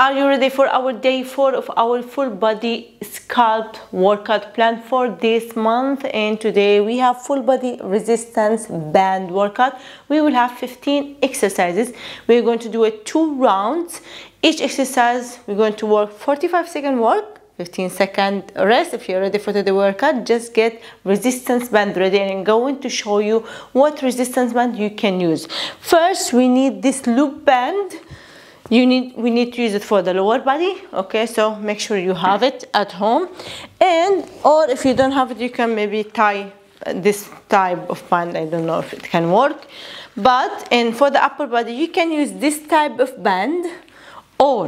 are you ready for our day 4 of our full body sculpt workout plan for this month? And today we have full body resistance band workout. We will have 15 exercises. We're going to do it 2 rounds. Each exercise we're going to work 45-second work, 15-second rest. If you're ready for the workout, just get resistance band ready, and I'm going to show you what resistance band you can use. First, we need this loop band. We need to use it for the lower body, okay? So make sure you have it at home, or if you don't have it, you can maybe tie this type of band. I don't know if it can work, but for the upper body, you can use this type of band, or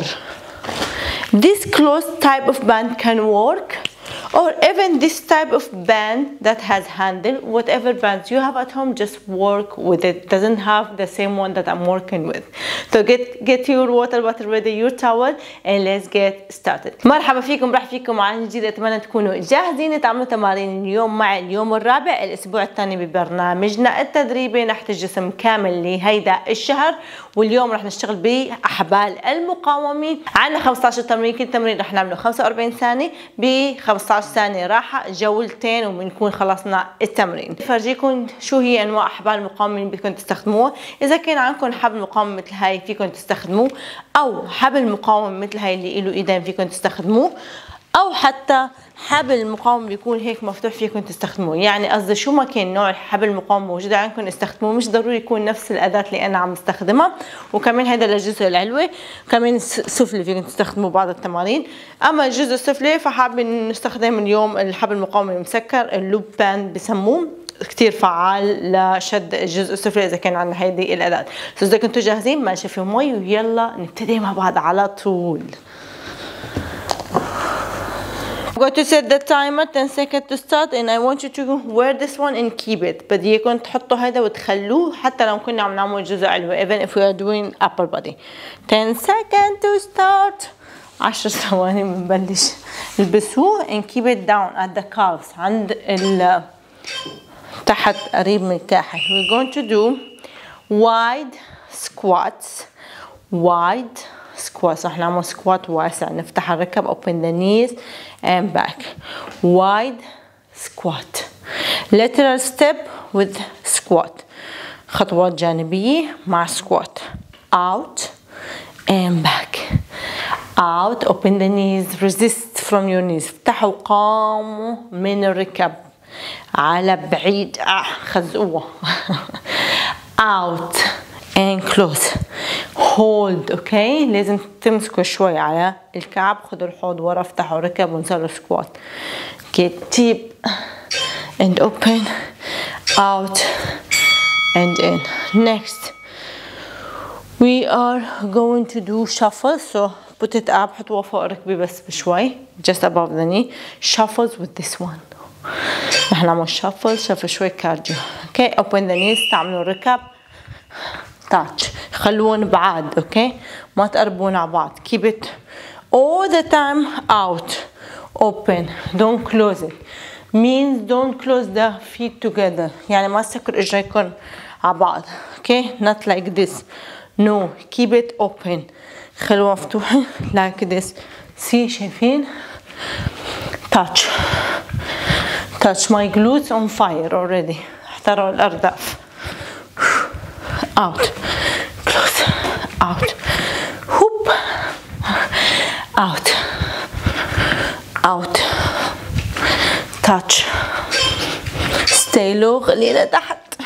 this closed type of band can work, or even this type of band that has handle. Whatever bands you have at home, just work with it. Doesn't have the same one that I'm working with. So get your water bottle ready, your towel, and let's get started. مرحبا فيكم، راح فيكم عن جديد. اتمنى تكونوا جاهزين تعملوا تمارين اليوم مع اليوم الرابع الاسبوع الثاني ببرنامجنا التدريبي نحت الجسم كامل لهيدا الشهر. واليوم راح نشتغل باحبال المقاومين. عندنا 15 تمرين، كل تمرين راح نعمله 45 ثانيه ب 15 ثانيه راحه، جولتين وبنكون خلصنا التمرين. فرجيكم شو هي انواع احبال المقاومه اللي بدكم تستخدموها. اذا كان عندكم حبل مقاومه مثل هاي فيكم تستخدموه، او حبل مقاوم مثل هاي اللي له ايدين فيكم تستخدموه، او حتى حبل المقاوم بيكون هيك مفتوح فيكم تستخدموه. يعني قصدي شو ما كان نوع الحبل المقاوم موجود عندكم استخدموه، مش ضروري يكون نفس الاداه اللي انا عم استخدمها. وكمان هذا للجزء العلوي، كمان السفلي فيكم تستخدموه بعض التمارين. اما الجزء السفلي فحابين نستخدم اليوم الحبل المقاوم المسكر، اللوب باند بسموه، كتير فعال لشد الجزء السفلي اذا كان عندنا هيدي الاداه. اذا كنتوا جاهزين ما نشوف مي ويلا نبتدي مع بعض على طول. I'm going to set the timer 10 seconds to start, and I want you to wear this one and keep it. بديكم تحطوا هذا وتخلوه حتى لو كنا عم نعمل جزء علوي, even if we are doing upper body. 10 seconds to start. 10 ثواني بنبلش. البسوه and keep it down at the calves, عند تحت قريب من الكاحل. We're going to do wide squats. Wide squats. رح نعمل سكوات واسع، نفتح الركب, open the knees and back. Wide squat. Lateral step with squat. خطوات جانبية مع squat. Out and back. Out, open the knees, resist from your knees. افتحوا قاموا من الركب على بعيد، خزقوها. Out and close. Hold, okay? لازم تمسكوا شوي على الكعب، خدوا الحوض ورا، افتحوا ركب ونصيروا سكوات. Get deep and open, out and in. Next, we are going to do shuffle. So put it up، حطوها فوق ركبي بس بشوي، just above the knee. Shuffles with this one. رح نعمل shuffle شوي كارديو. Okay, open the knees، تعملوا الركب. touch. خلوهم بعاد، okay? ما تقربون على بعض. Keep it all the time out. Open. Don't close it. Means don't close the feet together. يعني ما تسكروا اجريكم على بعض. Okay? Not like this. No. Keep it open. خلوها مفتوحة like this. See, شايفين؟ Touch. Touch my glutes on fire already. احترقوا الأرداف. Out, close, out, whoop, out, out, touch, stay low, خلينا تحت.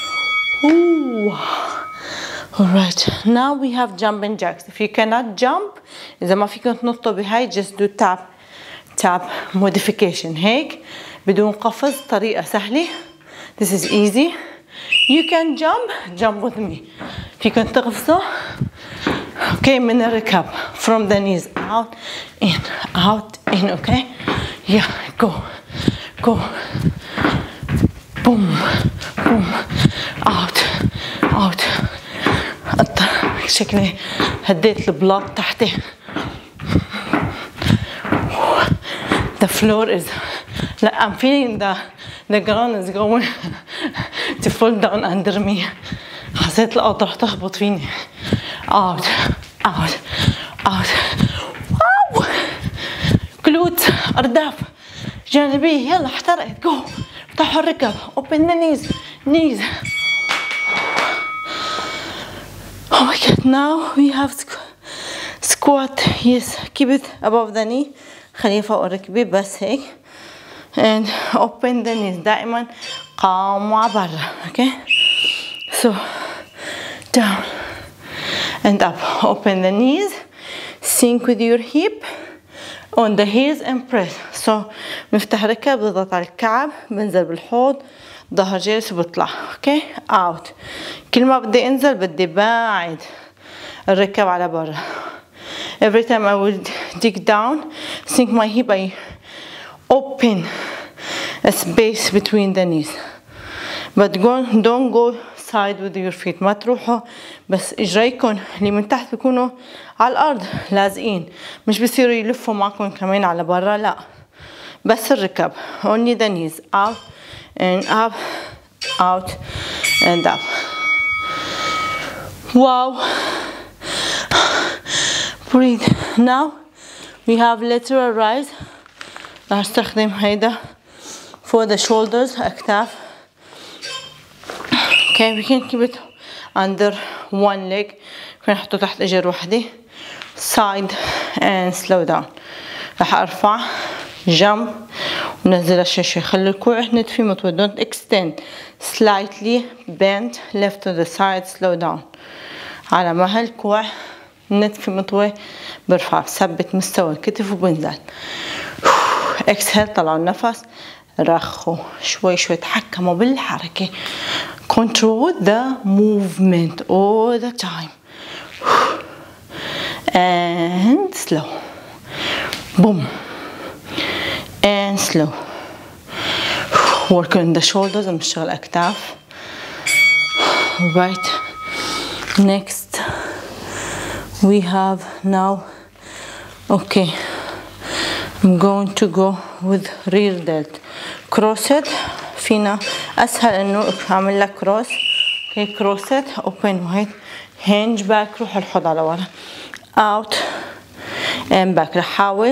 Alright, now we have jumping jacks. If you cannot jump, إذا ما فيكم تنطوا بهاي, just do tap modification. هيك بدون قفز، طريقة سهلة. This is easy. You can jump with me. فيكن تغفزوا okay من الركب from the knees, out in, okay? Yeah, go boom out شكلي هديت البلاط تحتي. The floor is, I'm feeling the ground is going to fall down under me. حسيت الأرض رح تخبط فيني. Out. أرداف جانبية، يلا احترقت. جو. افتحوا الركب. open the knees. Oh my god. Now we have squat. Yes, keep it above the knee. خليه فوق الركبة بس هيك. And open the knees. دائما قام وعبرة. Okay. So down and up. Open the knees. Sink with your hip on the heels and press. So بنفتح ركب، بضغط على الكعب، بنزل بالحوض، ظهر جالس وبطلع. اوكي. اوت. كل ما بدي انزل بدي باعد الركب على برا. Every time I will dig down, sink my hip, I open a space between the knees. But don't go side with your feet. ما تروحوا بس اجريكم اللي من تحت بيكونوا على الارض لازقين، مش بصيروا يلفوا معكم كمان على برا، لا بس الركب. only the knees. up and up, out and up. Wow. Breathe. Now we have lateral rise. راح استخدم هيدا for the shoulders، أكتاف. Okay, we can keep it under one leg. فين نحطه تحت اجر وحدة. side and slow down. راح ارفع jump ونزل الشاشة. خلي الكوع ندفي مطوي. don't extend. slightly bend left to the side. slow down. على ما هالكوع ندفي مطوي برفع، بثبت مستوى الكتف وبنزل. exhale. طلعوا النفس، رخوا شوي شوي، تحكموا بالحركة. control the movement all the time. and slow. boom and slow. work on the shoulders. بنشتغل أكتاف. right. next we have now. okay, I'm going to go with rear delt. cross it. فينا أسهل إنه أعمل لك كروس. okay, cross it. open wide. hinge back. روح الحوض على ورا. out and back. رح حاول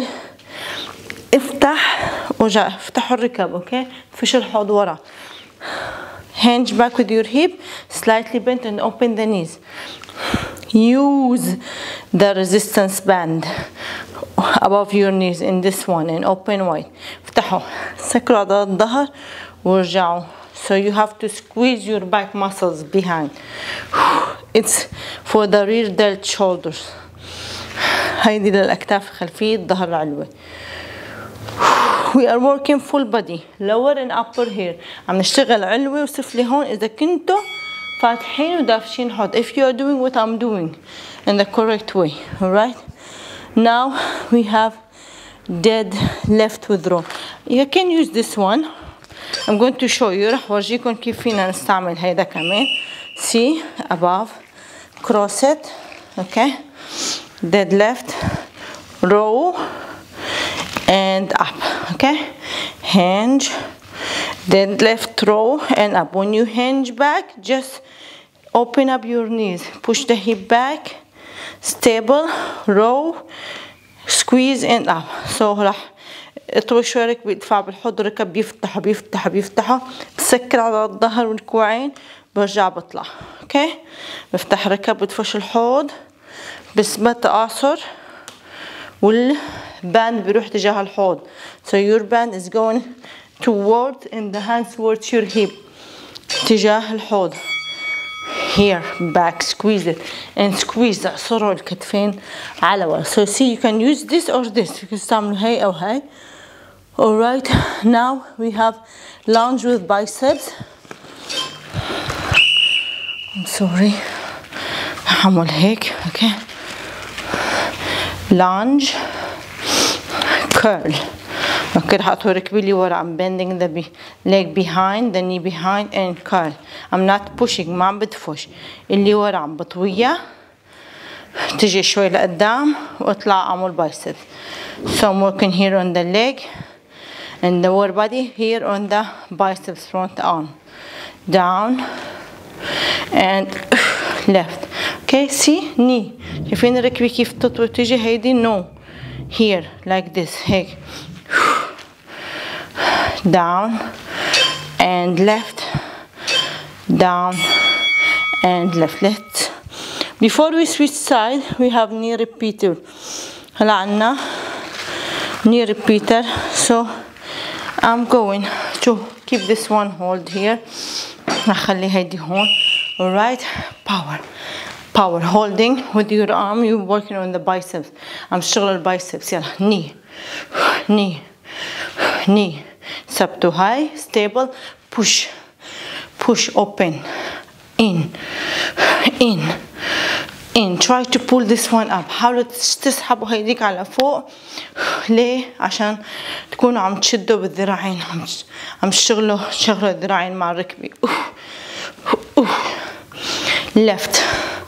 افتح وجا افتحوا الركب. اوكي. فش الحوض ورا. hinge back with your hip, slightly bent and open the knees. use the resistance band above your knees in this one and open wide. افتحوا، سكروا عضلات الظهر وارجعوا. so you have to squeeze your back muscles behind. it's for the rear delt shoulders. هيدي للأكتاف الخلفية، الظهر العلوي. we are working full body lower and upper here. عم نشتغل علوي وسفلي هون إذا كنتوا فاتحين ودافشين حوض. if you are doing what I'm doing in the correct way. alright. now we have dead left with row. you can use this one. I'm going to show you. رح ورجيكم كيف فينا نستعمل هيدا كمان. see above, cross it. okay, dead left, row and up. okay, hinge, dead left, row and up. when you hinge back, just open up your knees, push the hip back, stable, row, squeeze and up. so راح اطوي شوي ركبي، ادفع بالحوض، ركب بيفتحوا بسكر على الظهر والكوعين، برجع بطلع. اوكي. بفتح ركب، بدفش الحوض، بثبت اعصر والباند بيروح تجاه الحوض. so your band is going towards and the hands towards your hip، تجاه الحوض. here back, squeeze it and squeeze. اعصروا الكتفين على ورا. so see, you can use this or this. you can تعملوا هاي او هاي. alright. now we have lunge with biceps. I'm sorry. هعمل هيك. okay. lunge, curl. اوكي. رح اطوي ركبي لي ورا. I'm bending the leg behind, the knee behind and curl. I'm not pushing. ما عم بدفش. اللي ورا عم بطويها تجي شوي لقدام واطلع اعمل biceps. so I'm working here on the leg and the lower body, here on the biceps, front arm, down and left. okay. see, knee. شايفين ركبي كيف تطوي تجي؟ هيدي no, here like this. هيك down and left, down and left. Let's, before we switch side, we have knee repeater. هلا عنا knee repeater. So I'm going to keep this one hold here. نخلي هيدي هون. Alright, power holding with your arm. You're working on the biceps. I'm شغل biceps. يلا knee ثبتوا high, stable, push open, in. Try to pull this one up. حاولوا تسحبوا هيديك على فوق. ليه؟ عشان تكونوا عم تشدوا بالذراعين، عم تشغلوا الذراعين مع الركبة. left,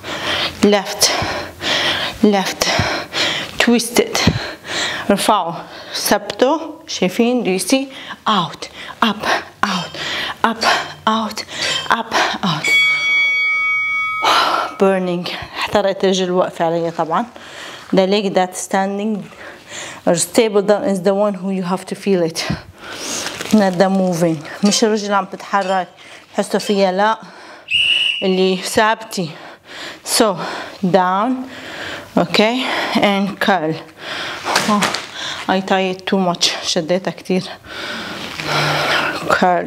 twist it. ارفعوا ثبتوا. شايفين؟ do you see? out, up, burning. احترقت رجل واقفة عليها طبعا. The leg that's standing or stable down is the one who you have to feel it, not the moving. مش الرجل عم تتحرك حسوا فيها، لا، اللي ثابتة. So down, okay, and curl. I tie it too much. شديتها كتير. Curl.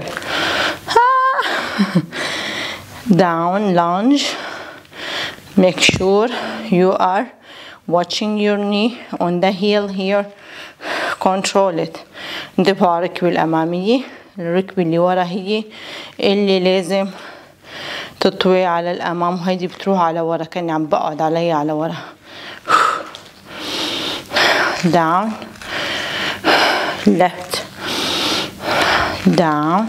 Down, lunge. Make sure you are watching your knee on the heel here. Control it. انتبهوا على الركبة الأمامية. الركبة اللي ورا هي اللي لازم تطوي على الأمام، وهيدي بتروح على ورا. كأني عم بقعد عليها على ورا. Down, left, down,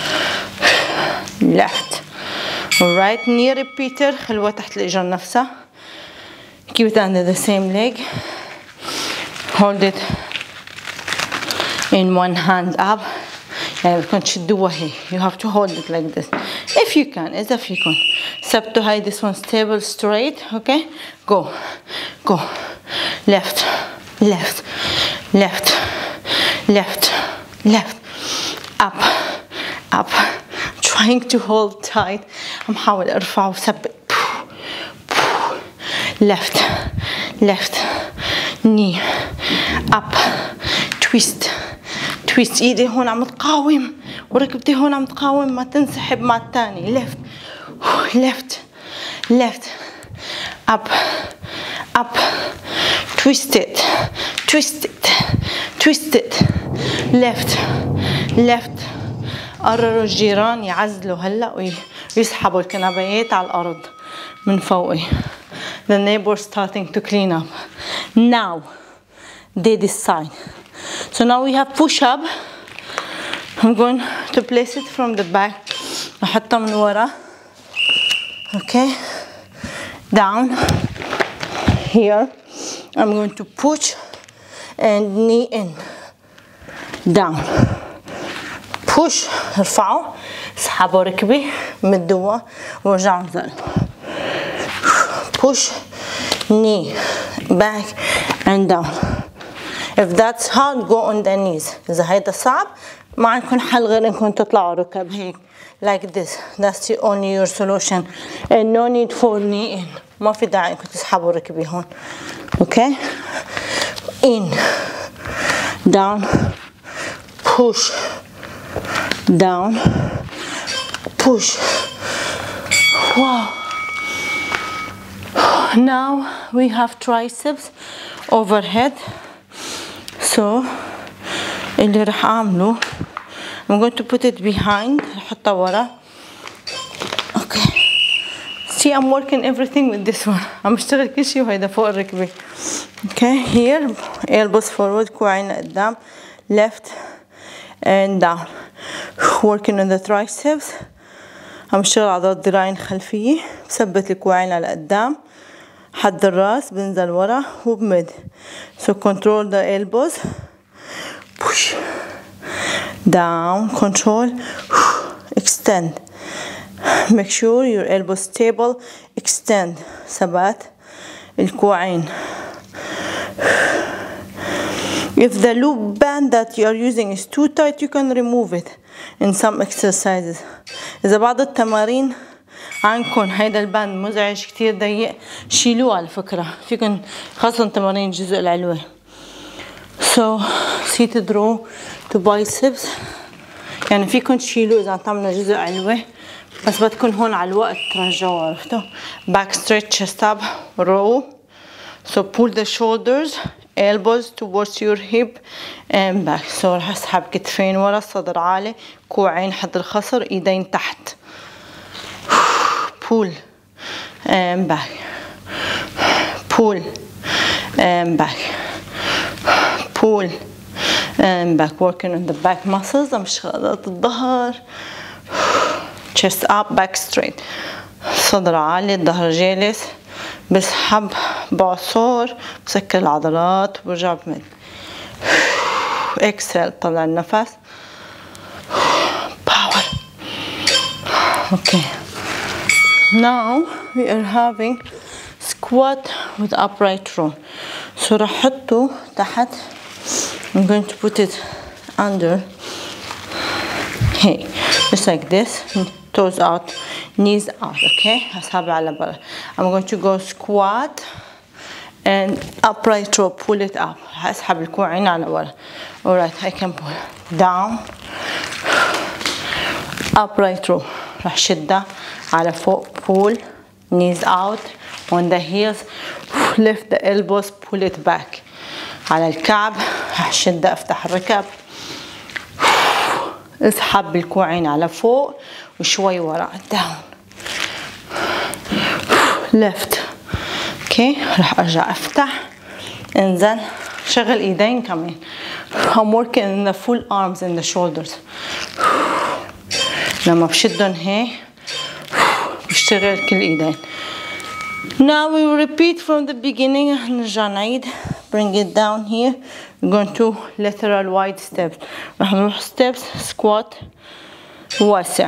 left. Alright, knee repeater. خلوها تحت الإجر نفسها. Keep it under the same leg. Hold it in one hand up. يعني بدكم تشدوها هي. You have to hold it like this. If you can, إذا فيكم. ثبتوا هاي. This one stable, straight. Okay. Go. Left. Up. Trying to hold tight. عم حاول ارفع وثبت. Left, knee, up, twist. ايدي هون عم تقاوم وركبتي هون عم تقاوم، ما تنسحب مع الثاني. left, up, twist it, left. قرروا الجيران يعزلوا هلا ويسحبوا الكنبايات على الأرض من فوقي. The neighbors starting to clean up. Now they decide. So now we have push up. I'm going to place it from the back. أحطها من ورا. Okay. Down. Here. I'm going to push and knee in. Down. push ارفعوا اسحبوا ركبي مدوها وارجعوا نزلوا. push knee back and down. If that's hard go on the knees. إذا هيدا صعب ما عندكم حل غير انكم تطلعوا ركب هيك like this. That's the only your solution and no need for knee in. ما في داعي انكم تسحبوا ركبي هون. Okay. In. Down. Push. Down. Push. Wow. Now we have triceps overhead. So اللي رح أعمله I'm going to put it behind. حطها ورا. Okay. See, I'm working everything with this one. عم اشتغل كل شيء وهيدا فوق الركبة. Okay. Here elbows forward. كوعين لقدام. Left and down. Working on the triceps. عم اشتغل عضلات الذراعين الخلفية. بثبت الكوعين على قدام. حد الراس بنزل ورا وبمد. So control the elbows. Push. Down. Control. Extend. Make sure your elbows stable. Extend. ثبات الكوعين. If the loop band that you are using is too tight, you can remove it in some exercises. إذا بعض التمارين عندكم هيدا الباند مزعج كتير ضيق، شيلوه على فكرة، فيكن خاصة تمارين الجزء العلوي. So seated row to biceps، يعني فيكن تشيلوه إذا عم تعملوا جزء علوي، بس بدكن هون على الوقت ترجعوا، عرفتوا؟ Back stretch, chest up, row. So pull the shoulders, elbows towards your hip and back. So رح اسحب كتفين ورا، الصدر عالي، كوعين حد الخصر، ايدين تحت. Pull and back. Pull and back. Pull and back. Working on the back muscles. مش عضلات الظهر. Chest up, back straight. صدر عالي، الظهر جالس. بسحب بعصر، بسكر العضلات وبرجع بمد. Exhale، طلع النفس. Power. Okay. Now we are having squat with upright row. So راح احطه تحت. I'm going to put it under. Hey, just like this. Toes out, knees out. Okay. هسحب على برا. I'm going to go squat and upright row. Pull it up. هسحب الكوعين على ورا. Alright, I can pull down. Upright row. راح شدها على فوق. Pull, knees out on the heels. Lift the elbows. Pull it back. على الكعب. راح شدها، افتح الركب. اسحب بالكوعين على فوق وشوي ورا. Down. Left. اوكي، راح ارجع افتح، انزل، شغل ايدين كمان. I'm working in the full arms and the shoulders. لما بشدهم هيك بشتغل كل ايدين. Now we will repeat from the beginning. نرجع نعيد. Bring it down here. We're going to lateral wide steps. راح نروح steps, squat واسع.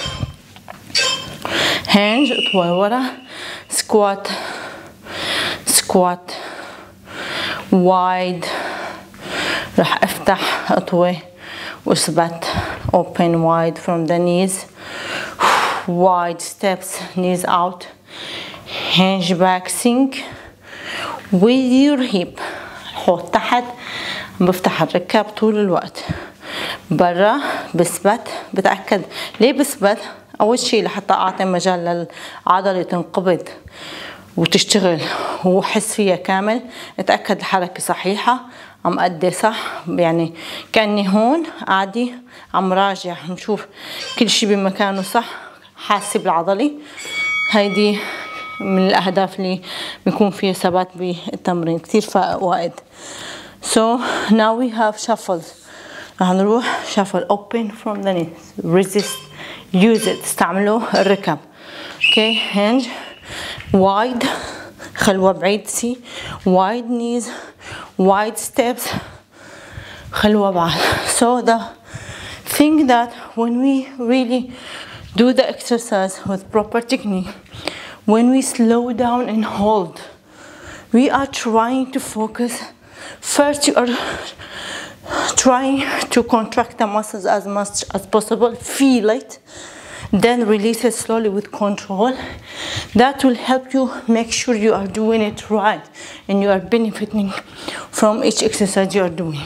Hinge اطوي ورا. Squat, squat, wide. راح افتح اطوي واثبت. Open wide from the knees. Wide steps, knees out. Hinge back, sink with your hip. حوض تحت، بفتح الركاب طول الوقت. برا بثبت، بتأكد. ليه بثبت؟ أول شي لحتى أعطي مجال للعضلة تنقبض وتشتغل وحس فيها كامل. اتأكد الحركة صحيحة، عم أدي صح، يعني كأني هون قاعدة عم راجع، نشوف كل شي بمكانه صح، حاسة بالعضلة. هيدي من الأهداف اللي بيكون فيها ثبات بالتمرين، كتير فوائد. So now we have shuffles. رح نروح shuffle. Open from the knees. Resist. Use it. استعملوا الركب. Okay. Hinge. Wide. خلوة بعيد. See. Wide knees. Wide steps. خلوة بعد. So the thing that when we really do the exercise with proper technique, when we slow down and hold, we are trying to focus. First, you are trying to contract the muscles as much as possible. Feel it. Then release it slowly with control. That will help you make sure you are doing it right and you are benefiting from each exercise you are doing.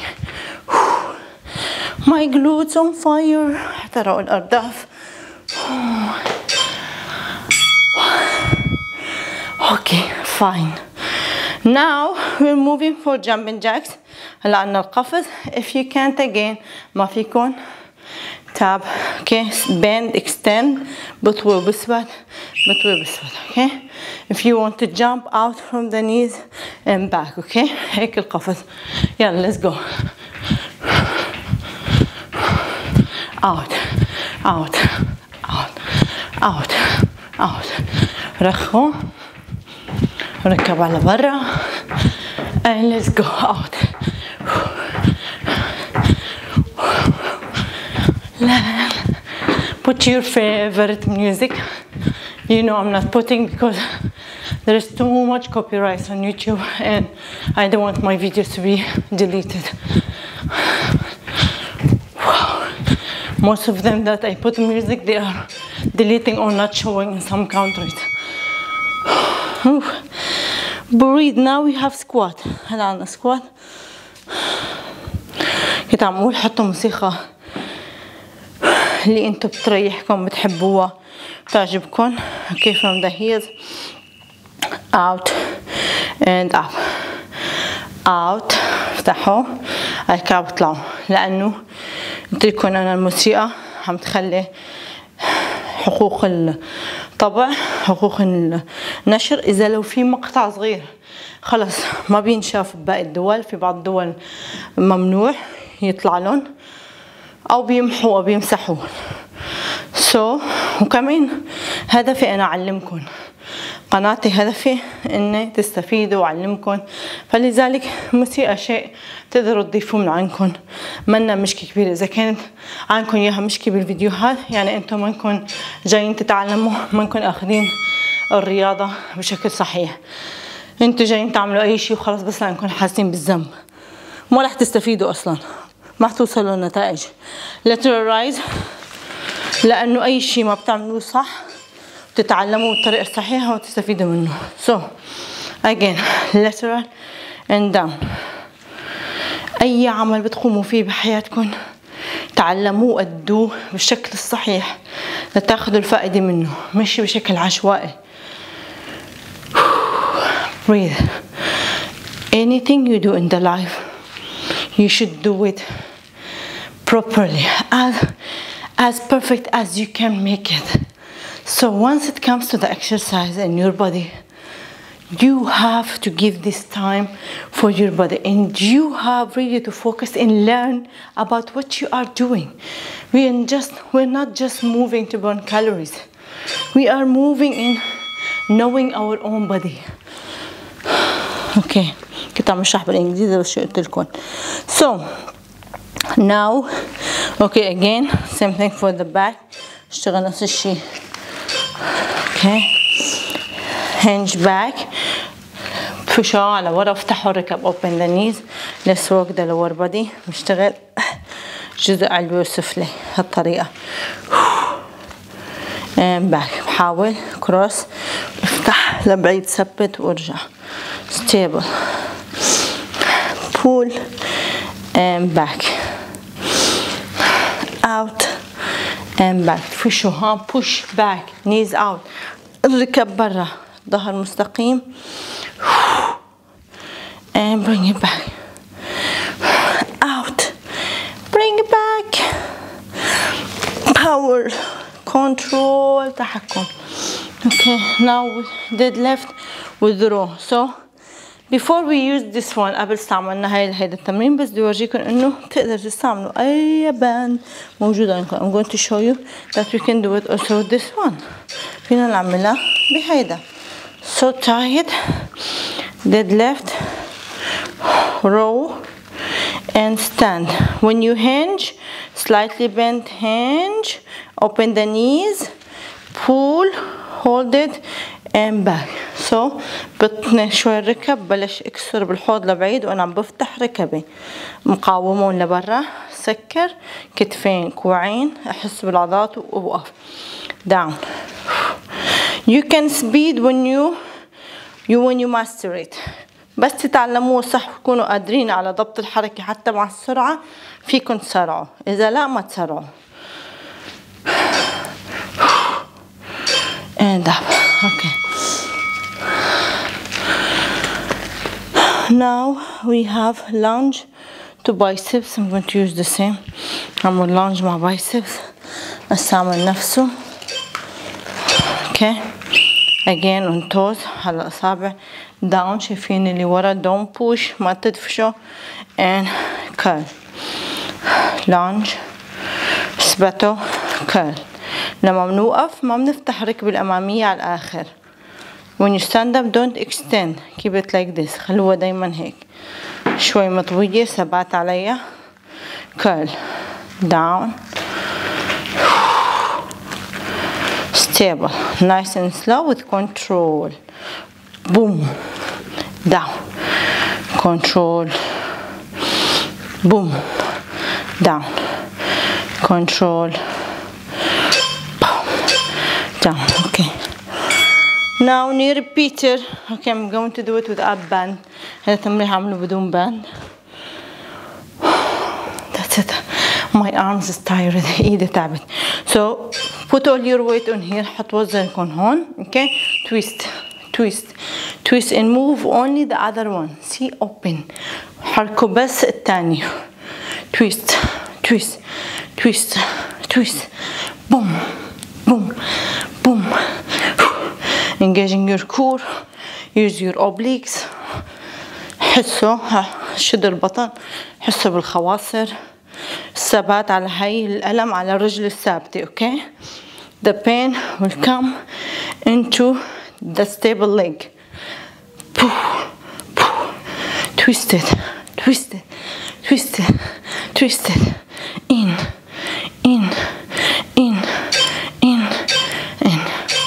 My glutes on fire. احترقوا الأرداف. Okay, fine. Now we're moving for jumping jacks. هلا عنا القفز. If you can't again، ما فيكن tap. Okay, bend, extend. بطوي وبثبت، بطوي وبثبت. Okay. If you want to jump out from the knees and back. Okay. هيك القفز. يلا let's go. Out, out, out, out, out. رخوا. ركب على برا. And let's go out. Put your favorite music. You know I'm not putting because there is too much copyright on YouTube and I don't want my videos to be deleted. Most of them that I put music, they are deleting or not showing in some countries. Breathe. Now we have squat. هلا عنا squat. كنت عم اقول حطوا موسيقى اللي انتو بتريحكم بتحبوها بتعجبكم. Okay, from the heels out and up. out. افتحوا الكعب اطلعوا، لانه قلت لكم انا الموسيقى عم تخلي حقوق الطبع حقوق النشر اذا لو في مقطع صغير خلص ما بينشاف بباقي الدول. في بعض الدول ممنوع يطلع لهم او بيمحوا او بيمسحوا. وكمان هدفي انا اعلمكم، قناتي هدفي اني تستفيدوا واعلمكم، فلذلك موسيقى شيء تقدروا تضيفوه من عندكم، منا مشكلة كبيرة. اذا كانت عندكم اياها مشكلة بالفيديوهات يعني انتم منكم جايين تتعلموا، منكم اخذين الرياضة بشكل صحيح، انتم جايين تعملوا اي شيء وخلص بس لانكم حاسين بالذنب، ما رح تستفيدوا اصلا، ما رح توصلوا لنتائج. lateral rise لانه اي شيء ما بتعملوه صح تتعلموا بالطريقة الصحيحة وتستفيدوا منه. again lateral and down. أي عمل بتقوموا فيه بحياتكم تعلموه وأدوه بالشكل الصحيح لتاخذوا الفائدة منه، مش بشكل عشوائي. breathe. anything you do in the life you should do it properly, as perfect as you can make it. So once it comes to the exercise in your body, you have to give this time for your body and you have really to focus and learn about what you are doing. We're not just moving to burn calories. We are moving in knowing our own body. Okay, كنت عم اشرح بالانجليزي بس شو قلت لكم. So now okay, again same thing for the back. اشتغل نفس الشيء. Okay, hinge back. فشوا على ورا افتحوا الركب. open the knees. let's work the lower body. نشتغل جزء علوي وسفلي هالطريقة. and back. بحاول cross افتح لبعيد ثبت وارجع. stable. pull and back. out and back. فشوا push back. knees out. الركب برا. ظهر مستقيم. and bring it back. out. bring it back. power. control. تحكم. okay, now deadlift withdraw. so before we use this one قبل استعملنا هيدا التمرين بس بدي اورجيكم انه تقدر تستعملوا اي باند موجود عندكم. I'm going to show you that we can do it also with this one. فينا نعملها بهيدا. so tight. deadlift. row and stand. when you hinge slightly bend hinge. open the knees. pull. hold it and back. so بطني شوي الركب بلش اكسر بالحوض لبعيد وانا عم بفتح ركبي مقاومون لبرا. سكر كتفين كوعين احس بالعضلات واوقف. down. you can speed when you master it. بس تتعلموه صح وتكونوا قادرين على ضبط الحركة حتى مع السرعة فيكن تسرعوا، اذا لا ما تسرعوا. and up. okay, now we have lunge to biceps. I'm going to use the same. عمل lunge مع biceps استعمل نفسه. okay, again on toes على الأصابع. down. شايفين اللي ورا. don't push ما تدفشوا. and curl. lunge. اثبتوا. curl. لما بنوقف ما بنفتح ركب الأمامية على الآخر. when you stand up don't extend. keep it like this. خلوها دايما هيك شوي مطوية ثبات عليها. curl. down. stable. nice and slow with control. boom, down, control, boom, down, control, boom, down. Okay. Now knee repeater. Okay, I'm going to do it with up band. هذا التمرين هعمله بدون band. That's it. My arms is tired. ايدي تعبت. So put all your weight on here. حط وزنكم هون. Okay. Twist, twist, twist and move only the other one. See, open. حركوا بس الثاني. Twist, twist, twist, twist. Boom, boom, boom. Engaging your core. Use your obliques. حسوا شدوا البطن. حسوا بالخواصر. الثبات على هاي الألم على الرجل الثابتة. Okay. The pain will come into the stable leg. Twist it, twist it, twist it, twist it. In, in, in, in, in.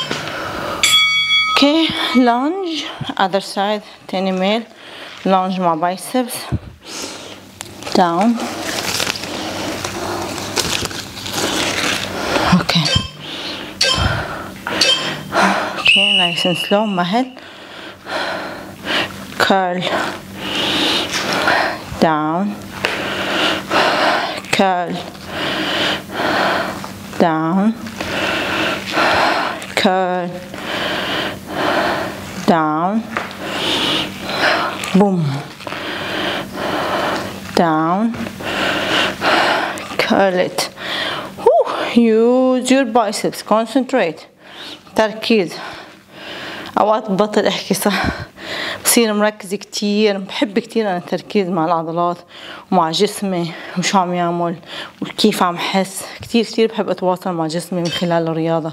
Okay, lunge. Other side. تاني ميل. Lunge مع biceps. Down. Okay. Okay, nice and slow. مهل. Curl. Down. Curl. Down. Curl. Down. Boom. Down. Curl it. Use your biceps. Concentrate. تركيز. أوقات ببطل أحكي صح. بصير مركزة كتير. بحب كتير أنا التركيز مع العضلات ومع جسمي وشو عم يعمل وكيف عم حس. كتير كتير بحب أتواصل مع جسمي من خلال الرياضة.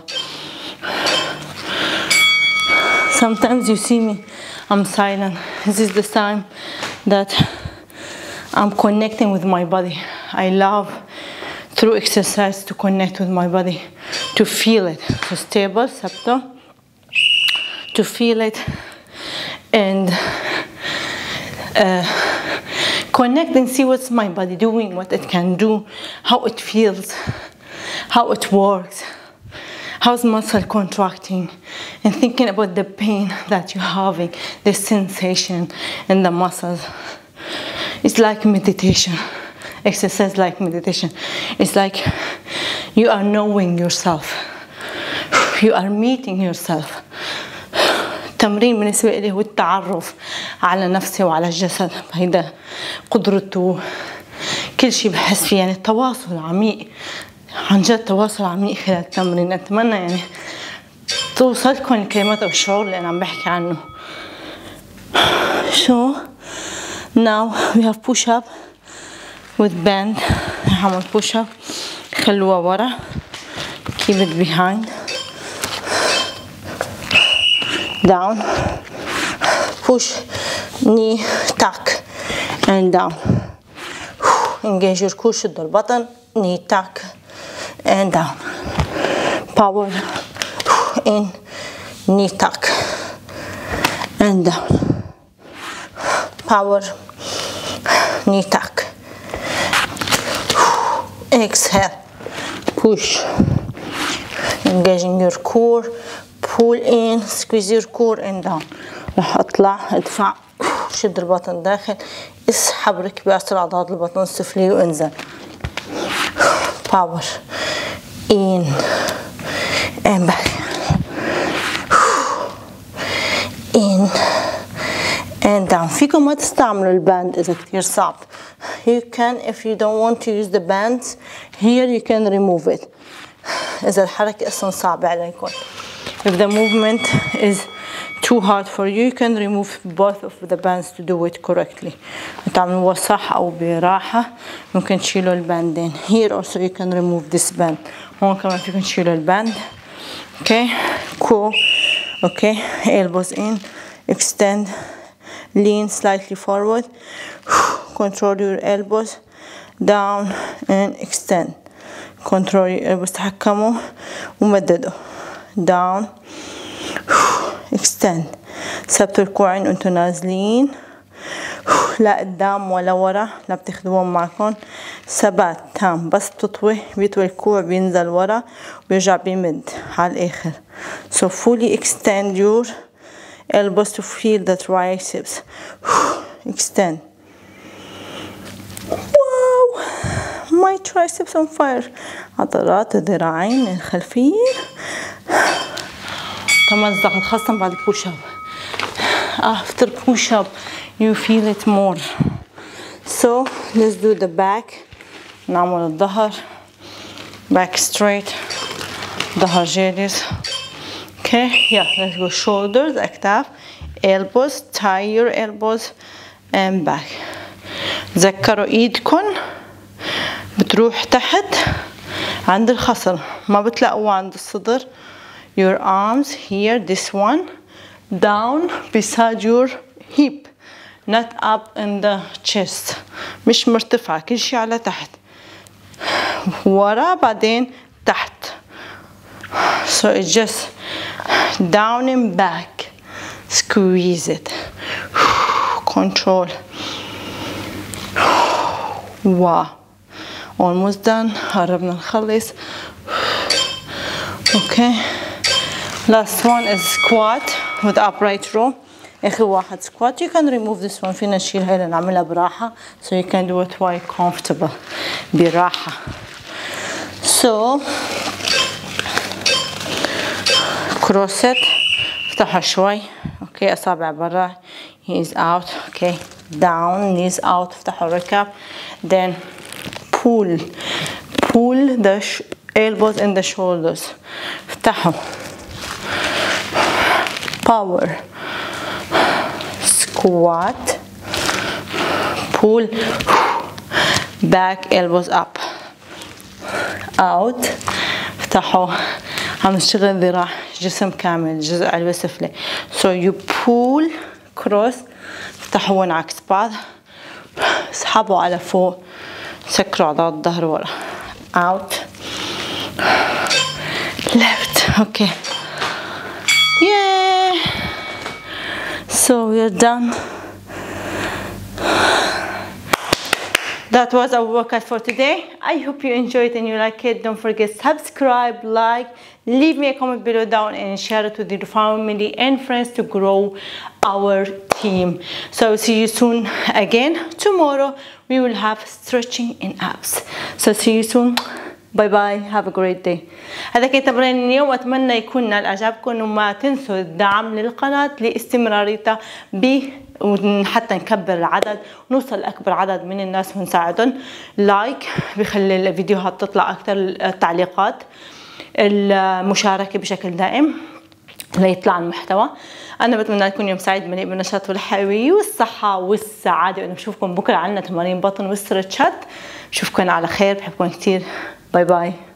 Sometimes you see me, I'm silent. This is the time that I'm connecting with my body. I love through exercise to connect with my body, to feel it, to stable, sabto, to feel it and connect and see what's my body doing, what it can do, how it feels, how it works. How's muscle contracting and thinking about the pain that you're having, the sensation in the muscles. It's like meditation, exercise like meditation. It's like you are knowing yourself. You are meeting yourself. التمرين بالنسبة لي هو التعرف على نفسي وعلى الجسد. هيدا قدرته كل شيء بحس فيه يعني التواصل عميق. عن جد تواصل عميق خلال التمرين. أتمنى يعني توصلكم الكلمات أو الشعور اللي أنا عم بحكي عنه. So now we have push up with band. هعمل push up. خلوها ورا. Keep it behind. Down. Push. Knee tuck and down. Engage your core. شدوا البطن. Knee tuck and down. Power in, knee tuck and down. Power, knee tuck. Exhale, push. Engaging your core, pull in, squeeze your core and down. راح اطلع ادفع شد البطن داخل اسحب ركبي اصل عضلات البطن السفلي وانزل. Power in and back. In and down. فيكم ما تستعملوا الباند إذا كتير صعب. You can, if you don't want to use the bands here, you can remove it. إذا الحركة أصلا صعبة عليكم. If the movement is too hard for you, you can remove both of the bands to do it correctly. تعملوها صح أو براحة ممكن تشيلوا الباندين. Here also you can remove this band. هون كمان فيكم تشيلوا الباند. Okay, cool. Okay, elbows in, extend, lean slightly forward. Control your elbows down and extend. Control your elbows. تحكموا ومددوا. Down. Extend. ثبتوا الكوعين وانتوا نازلين، لا قدام ولا ورا، لا بتاخدوهم معكم. ثبات تام، بس بتطوي بيطوي الكوع بينزل ورا وبيرجع بيمد على الآخر. So fully extend your elbows to feel the triceps. Extend. Wow, my triceps on fire. عضلات الذراعين الخلفية تمزقت، خاصة بعد push up. After push up you feel it more. So let's do the back. نعمل الظهر back straight، ظهر جالس. Okay, yeah, let's go shoulders، أكتاف، elbows، tie your elbows and back. تذكروا ايدكم بتروح تحت عند الخصر، ما بتلاقوها عند الصدر. Your arms here, this one, down beside your hip, not up in the chest. مش مرتفع، كل شي على تحت، ورا بعدين تحت. So it's just down and back. Squeeze it. Control. Wow. Almost done. قربنا نخلص. Okay. Last one is squat with upright row. آخر واحد squat. You can remove this one. فينا نشيل هاي نعملها براحة. So you can do it while comfortable. براحة. So cross it. افتحها شوي. Okay. أصابع برا. Knees out. Okay. Down. Knees out. افتحوا الركب. Then pull. Pull the elbows and the shoulders. افتحوا. Power. Squat. Pull. Back, elbows up. Out. افتحوا. عم نشتغل ذراع جسم كامل، الجزء العلوي السفلي. So you pull cross. افتحوا وانعكس بعض. اسحبوا على فوق. سكروا عضلات الظهر ورا. Out. Left. Okay. Yeah. So we're done. That was our workout for today. I hope you enjoyed and you like it. Don't forget subscribe, like, leave me a comment below down and share it with your family and friends to grow our team. So see you soon again. Tomorrow we will have stretching and abs. So see you soon. باي باي. have a great day. هذا كان تمرين اليوم، واتمنى يكون نال اعجابكم، وما تنسوا الدعم للقناه لاستمراريتها حتى نكبر العدد ونوصل لاكبر عدد من الناس ونساعدهم. لايك بخلي الفيديوهات تطلع اكثر، التعليقات، المشاركه بشكل دائم ليطلع المحتوى. انا بتمنى يكون يوم سعيد مليء بالنشاط والحيويه والصحه والسعاده، وانا بشوفكم بكره عندنا تمارين بطن واسترتشات. بشوفكم على خير، بحبكم كثير. باي باي.